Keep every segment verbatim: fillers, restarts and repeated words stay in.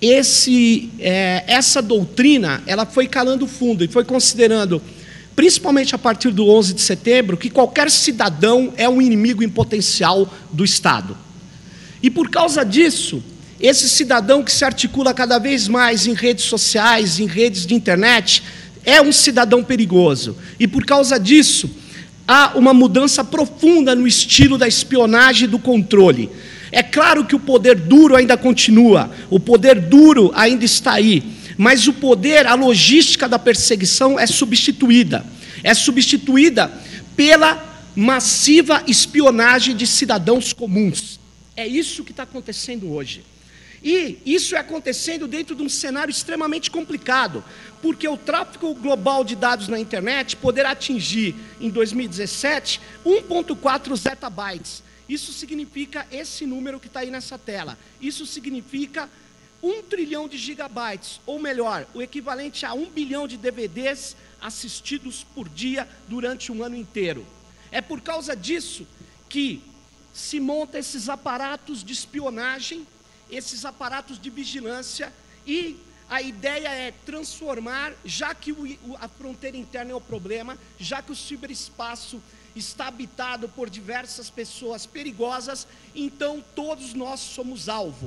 esse, é, essa doutrina ela foi calando fundo e foi considerando, principalmente a partir do onze de setembro, que qualquer cidadão é um inimigo em potencial do Estado. E por causa disso, esse cidadão que se articula cada vez mais em redes sociais, em redes de internet, é um cidadão perigoso. E por causa disso, há uma mudança profunda no estilo da espionagem e do controle. É claro que o poder duro ainda continua, o poder duro ainda está aí, mas o poder, a logística da perseguição é substituída. É substituída pela massiva espionagem de cidadãos comuns. É isso que está acontecendo hoje. E isso é acontecendo dentro de um cenário extremamente complicado, porque o tráfego global de dados na internet poderá atingir, em dois mil e dezessete, um vírgula quatro zettabytes. Isso significa esse número que está aí nessa tela. Isso significa um trilhão de gigabytes, ou melhor, o equivalente a um bilhão de D V Ds assistidos por dia durante um ano inteiro. É por causa disso que se montam esses aparatos de espionagem, esses aparatos de vigilância, e a ideia é transformar, já que o, a fronteira interna é o problema, já que o ciberespaço está habitado por diversas pessoas perigosas, então todos nós somos alvo.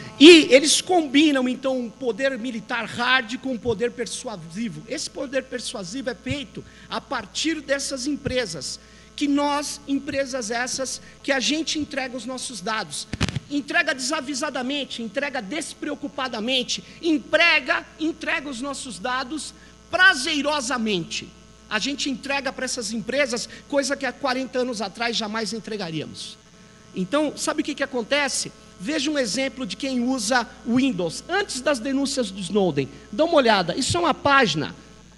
E eles combinam, então, o poder militar hard com o poder persuasivo. Esse poder persuasivo é feito a partir dessas empresas, que nós, empresas essas, que a gente entrega os nossos dados. Entrega desavisadamente, entrega despreocupadamente, entrega, entrega os nossos dados prazerosamente. A gente entrega para essas empresas coisa que há quarenta anos atrás jamais entregaríamos. Então, sabe o que, que acontece? Veja um exemplo de quem usa Windows. Antes das denúncias do Snowden, dá uma olhada, isso é uma página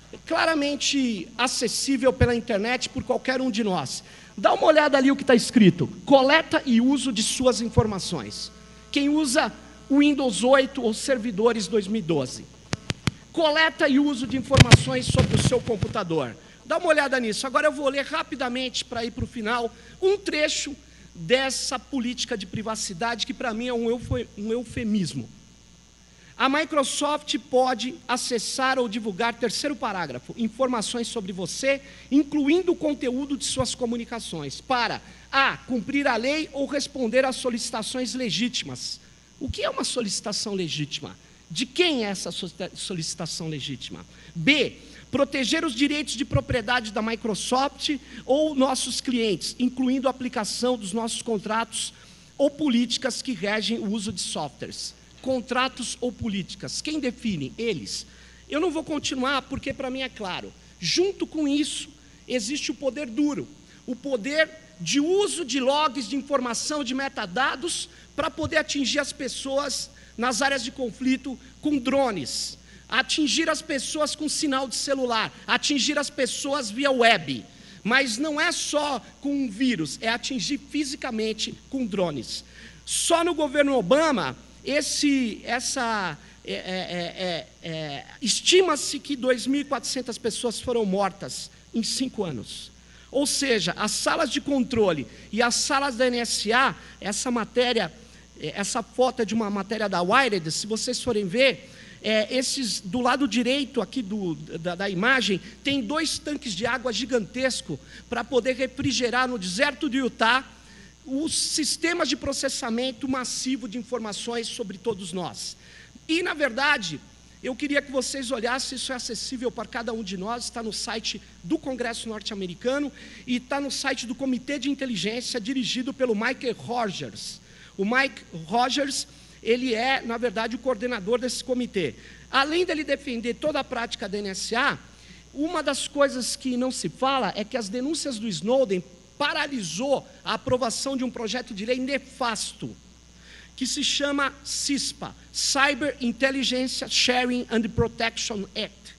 claramente acessível pela internet por qualquer um de nós. Dá uma olhada ali o que está escrito: coleta e uso de suas informações. Quem usa Windows oito ou servidores dois mil e doze. Coleta e uso de informações sobre o seu computador. Dá uma olhada nisso. Agora eu vou ler rapidamente, para ir para o final, um trecho dessa política de privacidade, que para mim é um eufemismo. A Microsoft pode acessar ou divulgar, terceiro parágrafo, informações sobre você, incluindo o conteúdo de suas comunicações, para A, cumprir a lei ou responder às solicitações legítimas. O que é uma solicitação legítima? De quem é essa solicitação legítima? B, proteger os direitos de propriedade da Microsoft ou nossos clientes, incluindo a aplicação dos nossos contratos ou políticas que regem o uso de softwares. Contratos ou políticas, quem define? Eles. Eu não vou continuar porque para mim é claro. Junto com isso, existe o poder duro, o poder de uso de logs de informação, de metadados, para poder atingir as pessoas nas áreas de conflito com drones, atingir as pessoas com sinal de celular, atingir as pessoas via web. Mas não é só com um vírus, é atingir fisicamente com drones. Só no governo Obama, esse, essa, é, é, é, é, estima-se que dois mil e quatrocentas pessoas foram mortas em cinco anos. Ou seja, as salas de controle e as salas da N S A, essa matéria, essa foto é de uma matéria da Wired, se vocês forem ver, é, esses, do lado direito aqui do, da, da imagem, tem dois tanques de água gigantescos para poder refrigerar no deserto de Utah os sistemas de processamento massivo de informações sobre todos nós. E, na verdade, eu queria que vocês olhassem, isso é acessível para cada um de nós, está no site do Congresso norte-americano e está no site do Comitê de Inteligência, dirigido pelo Mike Rogers. O Mike Rogers, ele é, na verdade, o coordenador desse comitê. Além dele defender toda a prática da N S A, uma das coisas que não se fala é que as denúncias do Snowden paralisou a aprovação de um projeto de lei nefasto, que se chama CISPA, Cyber Intelligence Sharing and Protection Act.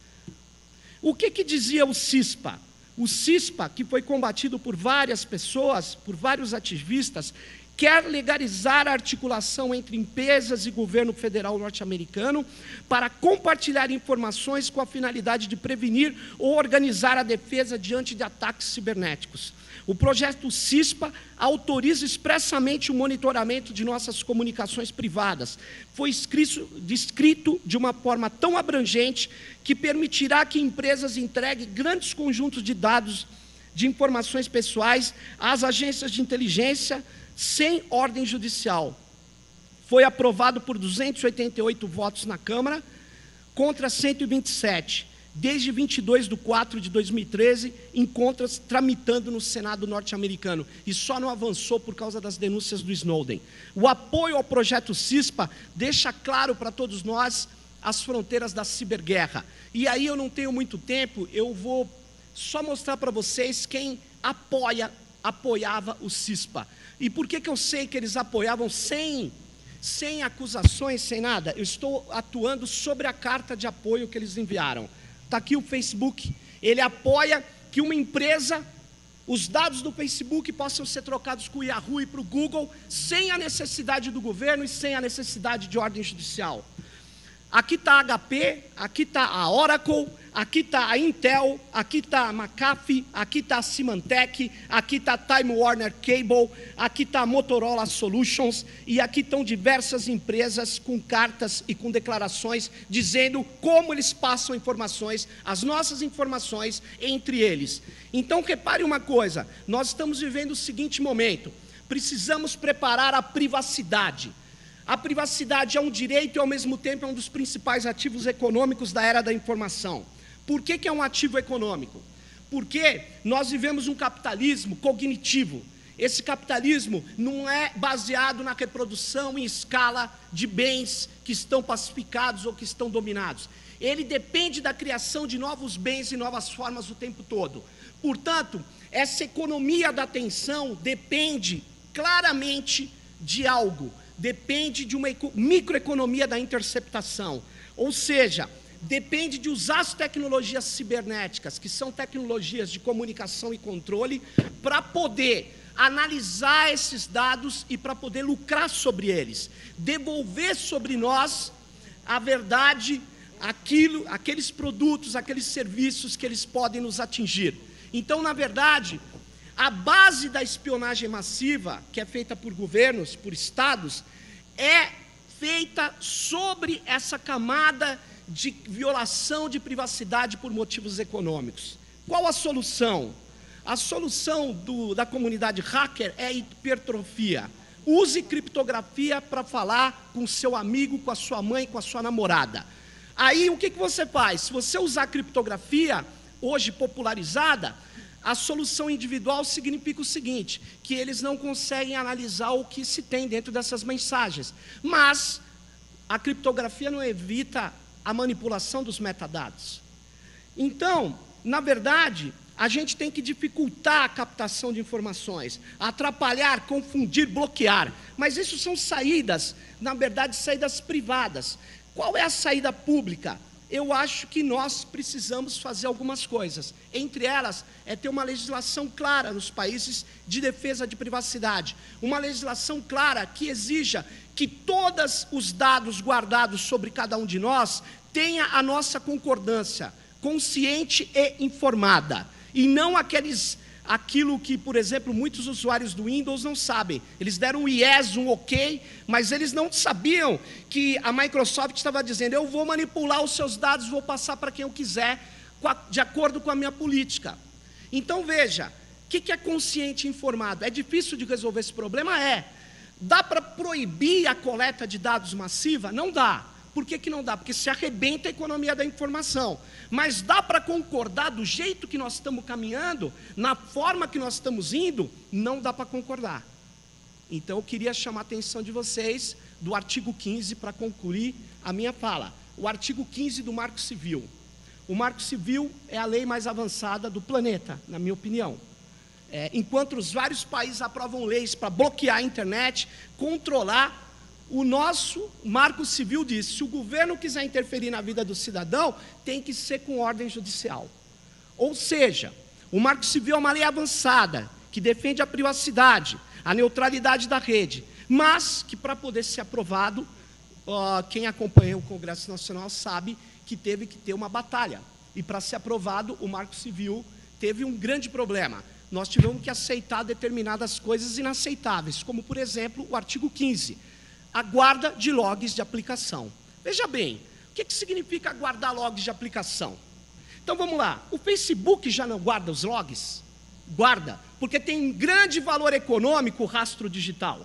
O que, que dizia o CISPA? O CISPA, que foi combatido por várias pessoas, por vários ativistas, quer legalizar a articulação entre empresas e governo federal norte-americano para compartilhar informações com a finalidade de prevenir ou organizar a defesa diante de ataques cibernéticos. O projeto CISPA autoriza expressamente o monitoramento de nossas comunicações privadas. Foi escrito, descrito de uma forma tão abrangente que permitirá que empresas entreguem grandes conjuntos de dados de informações pessoais às agências de inteligência sem ordem judicial. Foi aprovado por duzentos e oitenta e oito votos na Câmara, contra cento e vinte e sete. Desde vinte e dois de quatro de dois mil e treze, encontra-se tramitando no Senado norte-americano, e só não avançou por causa das denúncias do Snowden. O apoio ao projeto CISPA deixa claro para todos nós as fronteiras da ciberguerra. E aí eu não tenho muito tempo, eu vou só mostrar para vocês quem apoia, apoiava o CISPA. E por que que eu sei que eles apoiavam sem, sem acusações, sem nada? Eu estou atuando sobre a carta de apoio que eles enviaram. Está aqui o Facebook, ele apoia que uma empresa, os dados do Facebook possam ser trocados com o Yahoo e para o Google, sem a necessidade do governo e sem a necessidade de ordem judicial. Aqui está a H P, aqui está a Oracle, aqui está a Intel, aqui está a McAfee, aqui está a Symantec, aqui está a Time Warner Cable, aqui está a Motorola Solutions, e aqui estão diversas empresas com cartas e com declarações dizendo como eles passam informações, as nossas informações entre eles. Então, repare uma coisa, nós estamos vivendo o seguinte momento, precisamos preparar a privacidade. A privacidade é um direito e, ao mesmo tempo, é um dos principais ativos econômicos da era da informação. Por que que é um ativo econômico? Porque nós vivemos um capitalismo cognitivo. Esse capitalismo não é baseado na reprodução em escala de bens que estão pacificados ou que estão dominados. Ele depende da criação de novos bens e novas formas o tempo todo. Portanto, essa economia da atenção depende claramente de algo. Depende de uma microeconomia da interceptação, ou seja, depende de usar as tecnologias cibernéticas, que são tecnologias de comunicação e controle, para poder analisar esses dados e para poder lucrar sobre eles, devolver sobre nós a verdade, aquilo, aqueles produtos, aqueles serviços que eles podem nos atingir. Então, na verdade, a base da espionagem massiva, que é feita por governos, por estados, é feita sobre essa camada de violação de privacidade por motivos econômicos. Qual a solução? A solução do, da comunidade hacker é hipertrofia. Use criptografia para falar com seu amigo, com a sua mãe, com a sua namorada. Aí, o que que você faz? Se você usar criptografia, hoje popularizada, a solução individual significa o seguinte, que eles não conseguem analisar o que se tem dentro dessas mensagens. Mas a criptografia não evita a manipulação dos metadados. Então, na verdade, a gente tem que dificultar a captação de informações, atrapalhar, confundir, bloquear. Mas isso são saídas, na verdade, saídas privadas. Qual é a saída pública? Eu acho que nós precisamos fazer algumas coisas. Entre elas, é ter uma legislação clara nos países de defesa de privacidade. Uma legislação clara que exija que todos os dados guardados sobre cada um de nós tenha a nossa concordância, consciente e informada. E não aqueles, aquilo que, por exemplo, muitos usuários do Windows não sabem. Eles deram um yes, um ok, mas eles não sabiam que a Microsoft estava dizendo, eu vou manipular os seus dados, vou passar para quem eu quiser, de acordo com a minha política. Então, veja, o que é consciente e informado? É difícil de resolver esse problema? É. Dá para proibir a coleta de dados massiva? Não dá. Por que que não dá? Porque se arrebenta a economia da informação. Mas dá para concordar do jeito que nós estamos caminhando, na forma que nós estamos indo? Não dá para concordar. Então, eu queria chamar a atenção de vocês do artigo quinze para concluir a minha fala. O artigo quinze do Marco Civil. O Marco Civil é a lei mais avançada do planeta, na minha opinião. É, enquanto os vários países aprovam leis para bloquear a internet, controlar, o nosso Marco Civil diz, se o governo quiser interferir na vida do cidadão, tem que ser com ordem judicial. Ou seja, o Marco Civil é uma lei avançada, que defende a privacidade, a neutralidade da rede, mas que para poder ser aprovado, uh, quem acompanha o Congresso Nacional sabe que teve que ter uma batalha. E para ser aprovado, o Marco Civil teve um grande problema. nós tivemos que aceitar determinadas coisas inaceitáveis, como, por exemplo, o artigo quinze, a guarda de logs de aplicação. Veja bem, o que, que significa guardar logs de aplicação? Então, vamos lá, o Facebook já não guarda os logs? Guarda, porque tem um grande valor econômico o rastro digital.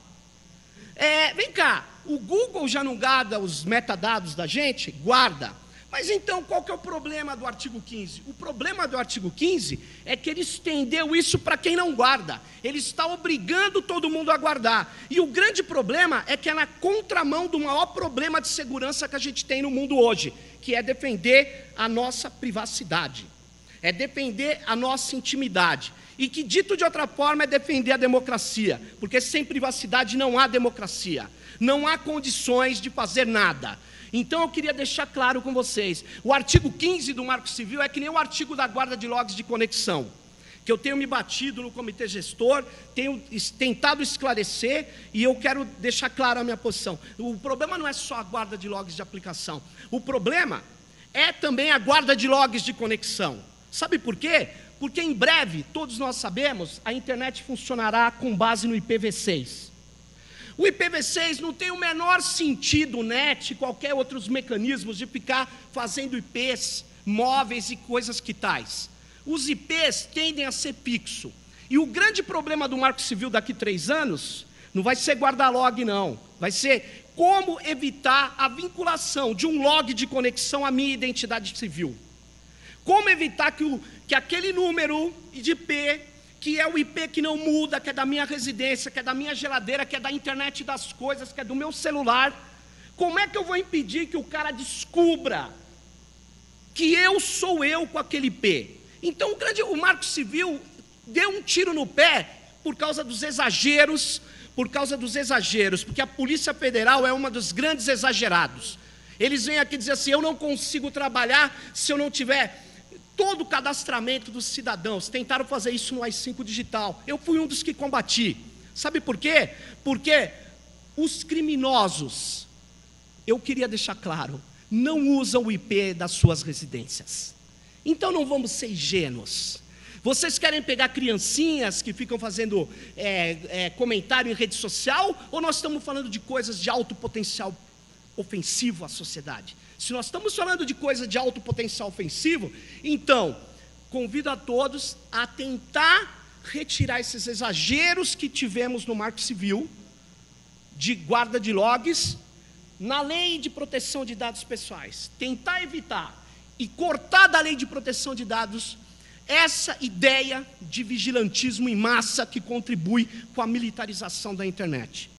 É, vem cá, o Google já não guarda os metadados da gente? Guarda. Mas então, qual que é o problema do artigo quinze? O problema do artigo quinze é que ele estendeu isso para quem não guarda. Ele está obrigando todo mundo a guardar. E o grande problema é que é na contramão do maior problema de segurança que a gente tem no mundo hoje, que é defender a nossa privacidade, é defender a nossa intimidade. E que, dito de outra forma, é defender a democracia, porque sem privacidade não há democracia, não há condições de fazer nada. Então eu queria deixar claro com vocês, o artigo quinze do Marco Civil é que nem o artigo da guarda de logs de conexão, que eu tenho me batido no comitê gestor, tenho tentado esclarecer, e eu quero deixar clara a minha posição. O problema não é só a guarda de logs de aplicação, o problema é também a guarda de logs de conexão. Sabe por quê? Porque em breve, todos nós sabemos, a internet funcionará com base no I P v seis. O I P v seis não tem o menor sentido, net, qualquer outros mecanismos de ficar fazendo I Ps móveis e coisas que tais. Os I Ps tendem a ser fixo. E o grande problema do Marco Civil daqui a três anos não vai ser guardar log, não. Vai ser como evitar a vinculação de um log de conexão à minha identidade civil. Como evitar que, o, que aquele número de I P, que é o I P que não muda, que é da minha residência, que é da minha geladeira, que é da internet das coisas, que é do meu celular, como é que eu vou impedir que o cara descubra que eu sou eu com aquele I P? Então o, grande, o Marco Civil deu um tiro no pé por causa dos exageros, por causa dos exageros, porque a Polícia Federal é uma dos grandes exagerados. Eles vêm aqui dizer assim, eu não consigo trabalhar se eu não tiver todo o cadastramento dos cidadãos. Tentaram fazer isso no A I cinco digital. Eu fui um dos que combati. Sabe por quê? Porque os criminosos, eu queria deixar claro, não usam o I P das suas residências. Então não vamos ser ingênuos. Vocês querem pegar criancinhas que ficam fazendo é, é, comentário em rede social, ou nós estamos falando de coisas de alto potencial ofensivo à sociedade? Se nós estamos falando de coisa de alto potencial ofensivo, então, convido a todos a tentar retirar esses exageros que tivemos no Marco Civil, de guarda de logs, na lei de proteção de dados pessoais. Tentar evitar e cortar da lei de proteção de dados essa ideia de vigilantismo em massa que contribui com a militarização da internet.